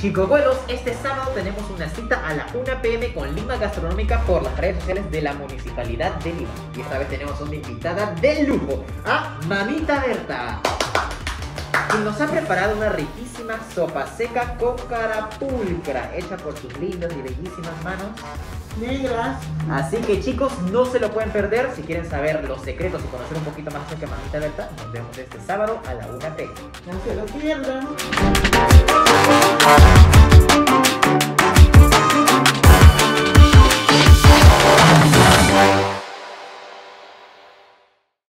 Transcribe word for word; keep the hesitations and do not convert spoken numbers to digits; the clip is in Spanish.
Chicos buenos, este sábado tenemos una cita a la una pe eme con Lima Gastronómica por las redes sociales de la Municipalidad de Lima. Y esta vez tenemos una invitada de lujo, a Mamita Berta, quien nos ha preparado una riquísima sopa seca con carapulcra, hecha por sus lindas y bellísimas manos negras. Así que chicos, no se lo pueden perder. Si quieren saber los secretos y conocer un poquito más acerca de Mamita Berta, nos vemos este sábado a la una pe eme. No se lo pierdan.